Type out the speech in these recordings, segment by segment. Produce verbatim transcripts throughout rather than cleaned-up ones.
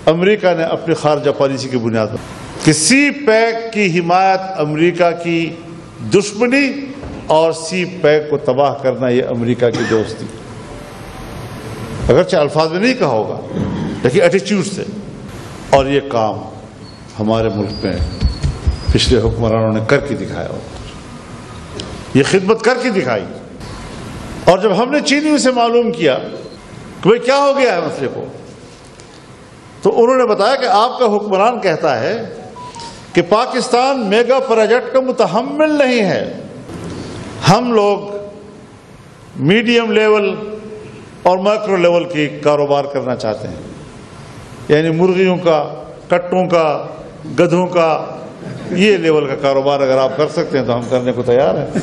امریکہ نے اپنی خارجہ پالیسی کی بنیاد پر کہ سی پیک کی حمایت امریکہ کی دشمنی اور سی پیک کو تباہ کرنا یہ امریکہ کی دوستی. اگرچہ الفاظ میں نہیں کہا ہوگا لیکن ایٹیچیوڈ سے. اور یہ کام ہمارے ملک میں پچھلے حکمرانوں نے کر کے دکھایا ہو, یہ خدمت کر کے دکھائی. اور جب ہم نے چینیوں سے معلوم کیا کہ بھئی کیا ہو گیا ہے مسئلے کو, تو انہوں نے بتایا کہ آپ کا حکمران کہتا ہے کہ پاکستان میگا پروجیکٹ کا متحمل نہیں ہے, ہم لوگ میڈیم لیول اور مائکرو لیول کی کاروبار کرنا چاہتے ہیں, یعنی مرغیوں کا, کٹوں کا, گدھوں کا, یہ لیول کا کاروبار اگر آپ کر سکتے ہیں تو ہم کرنے کو تیار ہیں.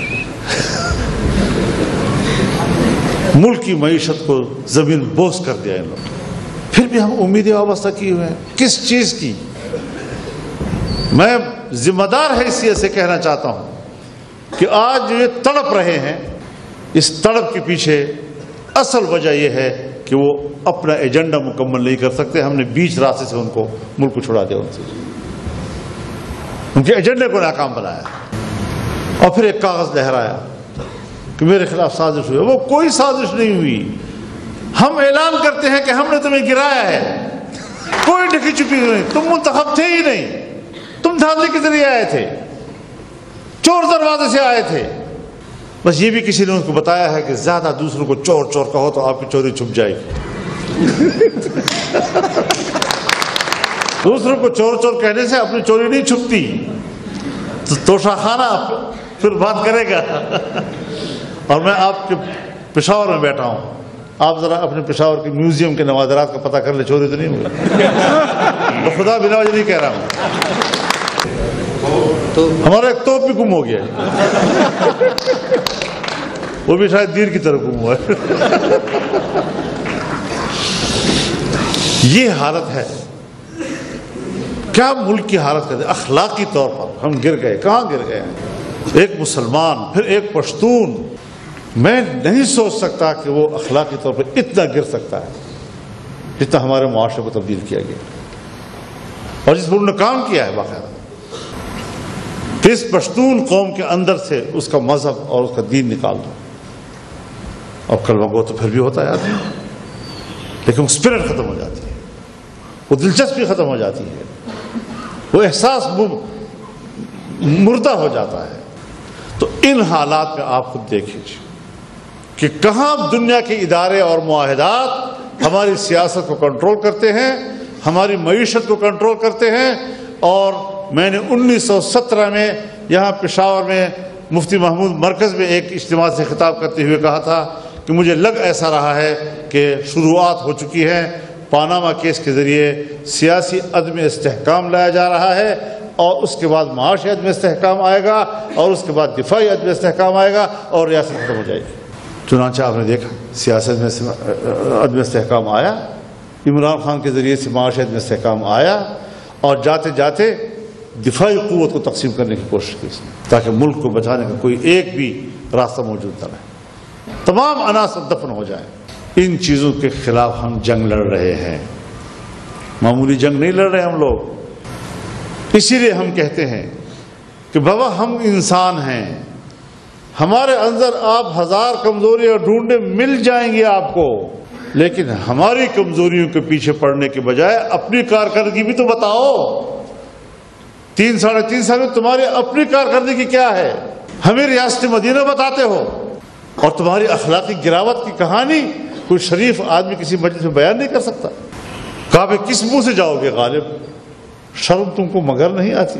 ملک کی معیشت کو زمین بوس کر دیا ان لوگوں. پھر بھی ہم امیدیں وابستہ کیے ہوئے ہیں کس چیز کی؟ میں ذمہ دار حیثیت سے کہنا چاہتا ہوں کہ آج جو یہ تڑپ رہے ہیں, اس تڑپ کے پیچھے اصل وجہ یہ ہے کہ وہ اپنا ایجنڈا مکمل نہیں کر سکتے. ہم نے بیچ راستے سے ان کو ملک کو چھڑا دیا, ان سے ان کے ایجنڈے کو ناکام بنایا اور پھر ایک کاغذ لہرایا کہ میرے خلاف سازش ہوئی. وہ کوئی سازش نہیں ہوئی. ہم اعلان کرتے ہیں کہ ہم نے تمہیں گرایا ہے, کوئی ڈھکی چپی نہیں, تم منتخب تھے ہی نہیں, تم دھاندلی کے ذریعے آئے تھے, چور دروازے سے آئے تھے. بس یہ بھی کسی نے ان کو بتایا ہے کہ زیادہ دوسروں کو چور چور کہو تو آپ کی چوری چھپ جائے گی. دوسروں کو چور چور کہنے سے اپنی چوری نہیں چھپتی. تو توشہ خانہ پھر بات کرے گا. اور میں آپ کے پشاور میں بیٹھا ہوں, آپ ذرا اپنے پشاور کے میوزیم کے نوادرات کا پتہ کر لیں, چوری تو نہیں ہوئی. تو خدا بنا وجہ نہیں کہہ رہا ہوں. ہمارا ایک توپ بھی گم ہو گیا ہے, وہ بھی شاید دیر کی طرف گم ہوا ہے. یہ حالت ہے. کیا ملک کی حالت کرتے, اخلاقی طور پر ہم گر گئے. کہاں گر گئے ہیں؟ ایک مسلمان پھر ایک پشتون, میں نہیں سوچ سکتا کہ وہ اخلاقی طور پر اتنا گر سکتا ہے جتنا ہمارے معاشرے کو تبدیل کیا گیا اور جس پر انہوں نے کام کیا ہے باقاعدہ. اس پشتون قوم کے اندر سے اس کا مذہب اور اس کا دین نکال دو, اور کلمہ گو تو پھر بھی ہوتا ہے آدمی, لیکن وہ اسپرٹ ختم ہو جاتی ہے, وہ دلچسپی ختم ہو جاتی ہے, وہ احساس مردہ ہو جاتا ہے. تو ان حالات میں آپ خود دیکھیں کہ کہاں دنیا کے ادارے اور معاہدات ہماری سیاست کو کنٹرول کرتے ہیں, ہماری معیشت کو کنٹرول کرتے ہیں. اور میں نے انیس سو سترہ میں یہاں پشاور میں مفتی محمود مرکز میں ایک اجتماع سے خطاب کرتے ہوئے کہا تھا کہ مجھے لگ ایسا رہا ہے کہ شروعات ہو چکی ہیں, پاناما کیس کے ذریعے سیاسی عدم استحکام لایا جا رہا ہے, اور اس کے بعد معاشی عدم استحکام آئے گا, اور اس کے بعد دفاعی عدم استحکام آئے گا, اور ریاست ختم ہو جائے گی. چنانچہ آپ نے دیکھا سیاست میں عدم استحکام آیا, عمران خان کے ذریعے سے معاشی عدم استحکام آیا, اور جاتے جاتے دفاعی قوت کو تقسیم کرنے کی کوشش کی تاکہ ملک کو بچانے کا کوئی ایک بھی راستہ موجود نہ رہے, تمام عناصر دفن ہو جائیں. ان چیزوں کے خلاف ہم جنگ لڑ رہے ہیں, معمولی جنگ نہیں لڑ رہے ہم لوگ. اسی لیے ہم کہتے ہیں کہ بابا ہم انسان ہیں, ہمارے اندر آپ ہزار کمزوریاں ڈھونڈے مل جائیں گی آپ کو, لیکن ہماری کمزوریوں کے پیچھے پڑنے کے بجائے اپنی کارکردگی بھی تو بتاؤ. تین ساڑھے تین سال میں تمہاری اپنی کارکردگی کیا ہے؟ ہمیں ریاست مدینہ بتاتے ہو, اور تمہاری اخلاقی گراوٹ کی کہانی کوئی شریف آدمی کسی مجلس میں بیان نہیں کر سکتا. کعبے کس منہ سے جاؤ گے غالب؟ شرم تم کو مگر نہیں آتی.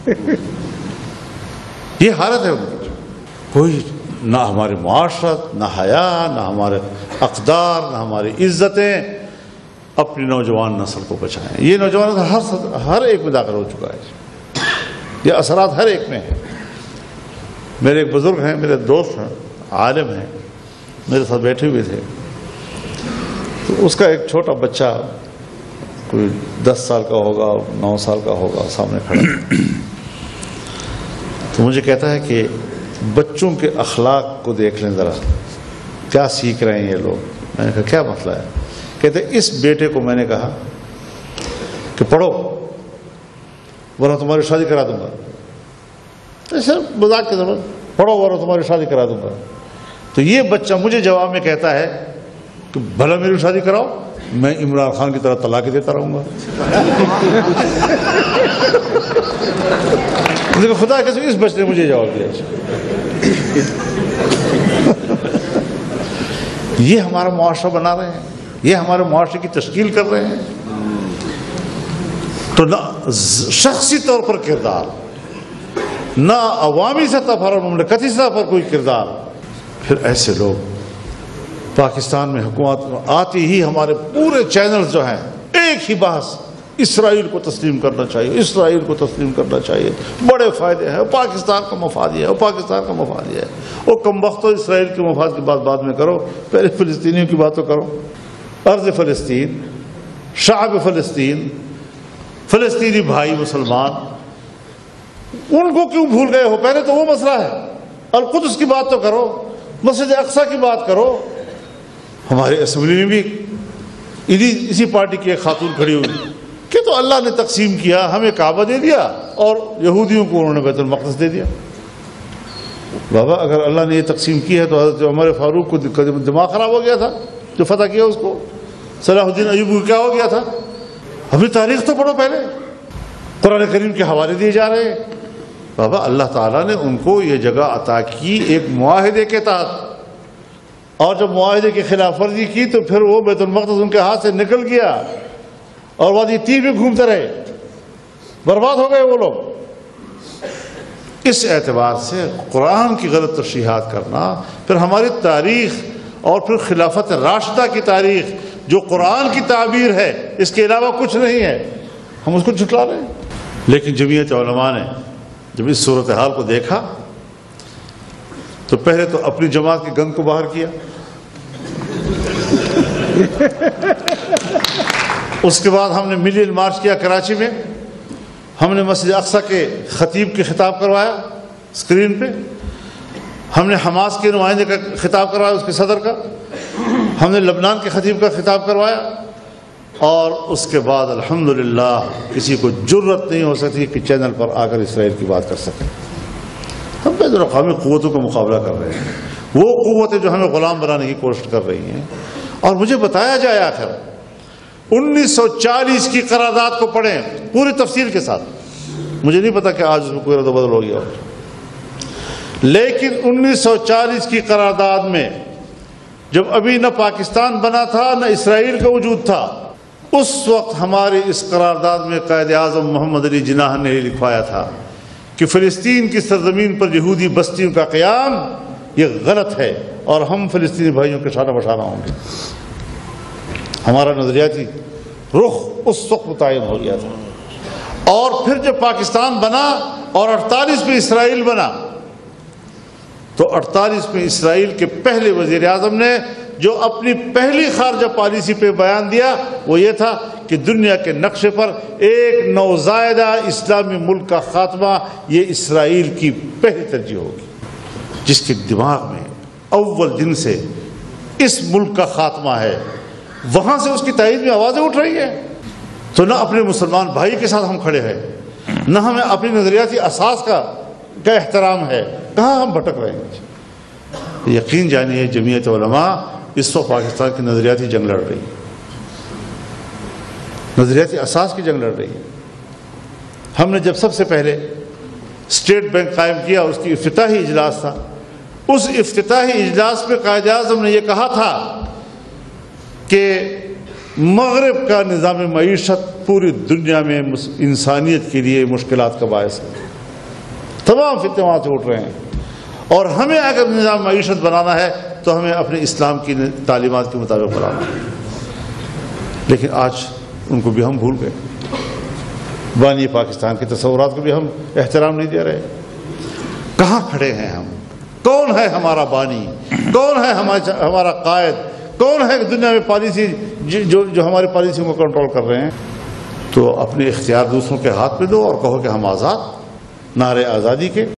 یہ حالت ہے ان کی. کوئی نہ ہماری معاشرت, نہ حیا, نہ ہمارے اقدار, نہ ہماری عزتیں اپنی نوجوان نسل کو بچائیں. یہ نوجوان ہر ہر ایک میں داخل ہو چکا ہے, یہ اثرات ہر ایک میں ہیں. میرے ایک بزرگ ہیں, میرے دوست ہیں, عالم ہیں, میرے ساتھ بیٹھے ہوئے تھے. تو اس کا ایک چھوٹا بچہ کوئی دس سال کا ہوگا, نو سال کا ہوگا, سامنے کھڑا. تو مجھے کہتا ہے کہ بچوں کے اخلاق کو دیکھ لیں ذرا, کیا سیکھ رہے ہیں یہ لوگ. میں نے کہا کیا مسئلہ ہے؟ کہتے اس بیٹے کو میں نے کہا کہ پڑھو ورنہ تمہاری شادی کرا دوں گا. ایسے مذاق کے زمانے پڑھو ورنہ تمہاری شادی کرا دوں گا. تو یہ بچہ مجھے جواب میں کہتا ہے کہ بھلا میری شادی کراؤ, میں عمران خان کی طرح طلاق دیتا رہوں گا. لیکن خدا کے اس بچے نے مجھے جواب دیا. یہ ہمارا معاشرہ بنا رہے ہیں, یہ ہمارے معاشرے کی تشکیل کر رہے ہیں. تو نہ شخصی طور پر کردار, نہ عوامی سطح پر اور مملکتی سطح پر کوئی کردار. پھر ایسے لوگ پاکستان میں حکومت آتی ہی ہمارے پورے چینلز جو ہیں ایک ہی بحث, اسرائیل کو تسلیم کرنا چاہیے, اسرائیل کو تسلیم کرنا چاہیے, بڑے فائدے ہیں, پاکستان کا مفاد یہ ہے, پاکستان کا مفاد یہ ہے. وہ کم وقت اسرائیل کے مفاد کی بات بعد میں کرو, پہلے فلسطینیوں کی بات تو کرو. ارض فلسطین, شعب فلسطین, فلسطینی بھائی مسلمان, ان کو کیوں بھول گئے ہو؟ پہلے تو وہ مسئلہ ہے. القدس کی بات تو کرو, مسجد اقصی کی بات کرو. ہمارے اسمبلی میں بھی انہی اسی پارٹی کی ایک خاتون کھڑی ہوئی کہ تو اللہ نے تقسیم کیا, ہمیں کعبہ دے دیا اور یہودیوں کو انہوں نے بیت المقدس دے دیا. بابا اگر اللہ نے یہ تقسیم کی ہے تو حضرت عمر فاروق کو دماغ خراب ہو گیا تھا جو فتح کیا اس کو, صلاح الدین ایوبی کو کیا ہو گیا تھا؟ ابھی تاریخ تو پڑھو, پہلے قرآن کریم کے حوالے دیے جا رہے ہیں. بابا اللہ تعالیٰ نے ان کو یہ جگہ عطا کی ایک معاہدے کے تحت, اور جب معاہدے کی خلاف ورزی کی تو پھر وہ بیت المقدس ان کے ہاتھ سے نکل گیا اور وادی تیہ میں گھومتے رہے, برباد ہو گئے وہ لوگ. اس اعتبار سے قرآن کی غلط تشریحات کرنا, پھر ہماری تاریخ اور پھر خلافت راشدہ کی تاریخ جو قرآن کی تعبیر ہے, اس کے علاوہ کچھ نہیں ہے, ہم اس کو جھٹلا رہے ہیں. لیکن جمعیت علماء نے جب اس صورتحال کو دیکھا تو پہلے تو اپنی جماعت کی گند کو باہر کیا, اس کے بعد ہم نے ملین مارچ کیا کراچی میں, ہم نے مسجد اقصی کے خطیب کی خطاب کروایا اسکرین پہ, ہم نے حماس کے نمائندے کا خطاب کروایا اس کے صدر کا, ہم نے لبنان کے خطیب کا خطاب کروایا, اور اس کے بعد الحمدللہ کسی کو جرت نہیں ہو سکتی کہ چینل پر آ کر اسرائیل کی بات کر سکیں. ہم بین الاقوامی قوتوں کا مقابلہ کر رہے ہیں, وہ قوتیں جو ہمیں غلام بنانے کی کوشش کر رہی ہیں. اور مجھے بتایا جائے آخر انیس سو چالیس کی قرارداد کو پڑھیں پوری تفصیل کے ساتھ, مجھے نہیں پتا کہ آج اس میں کوئی رد و بدل ہو گیا ہو, لیکن انیس سو چالیس کی قرارداد میں جب ابھی نہ پاکستان بنا تھا نہ اسرائیل کا وجود تھا, اس وقت ہماری اس قرارداد میں قائد اعظم محمد علی جناح نے لکھوایا تھا کہ فلسطین کی سرزمین پر یہودی بستیوں کا قیام یہ غلط ہے اور ہم فلسطینی بھائیوں کے شانہ بشانہ ہوں گے. ہمارا نظریاتی رخ اس وقت متعین ہو گیا تھا. اور پھر جب پاکستان بنا اور اڑتالیس میں اسرائیل بنا تو اڑتالیس میں اسرائیل کے پہلے وزیر اعظم نے جو اپنی پہلی خارجہ پالیسی پہ بیان دیا وہ یہ تھا کہ دنیا کے نقشے پر ایک نوزائیدہ اسلامی ملک کا خاتمہ یہ اسرائیل کی پہلی ترجیح ہوگی. جس کے دماغ میں اول دن سے اس ملک کا خاتمہ ہے, وہاں سے اس کی تائید میں آوازیں اٹھ رہی ہیں. تو نہ اپنے مسلمان بھائی کے ساتھ ہم کھڑے ہیں, نہ ہمیں اپنی نظریاتی اساس کا کا احترام ہے, کہاں ہم بھٹک رہے ہیں. یقین جانیے جمعیت علماء اس وقت پاکستان کی نظریاتی جنگ لڑ رہی ہے, نظریاتی اساس کی جنگ لڑ رہی ہے. ہم نے جب سب سے پہلے اسٹیٹ بینک قائم کیا, اس کی افتتاحی اجلاس تھا, اس افتتاحی اجلاس میں قائد اعظم نے یہ کہا تھا کہ مغرب کا نظام معیشت پوری دنیا میں انسانیت کے لیے مشکلات کا باعث ہے, تمام فتنے وہاں سے اٹھ رہے ہیں, اور ہمیں اگر نظام معیشت بنانا ہے تو ہمیں اپنے اسلام کی تعلیمات کے مطابق بنانا ہے. لیکن آج ان کو بھی ہم بھول گئے, بانی پاکستان کے تصورات کو بھی ہم احترام نہیں دے رہے. کہاں کھڑے ہیں ہم؟ کون ہے ہمارا بانی؟ کون ہے ہمارا قائد؟ کون ہے دنیا میں پالیسی جو جو ہماری پالیسیوں کو کنٹرول کر رہے ہیں؟ تو اپنے اختیار دوسروں کے ہاتھ میں دو اور کہو کہ ہم آزاد, نعرے آزادی کے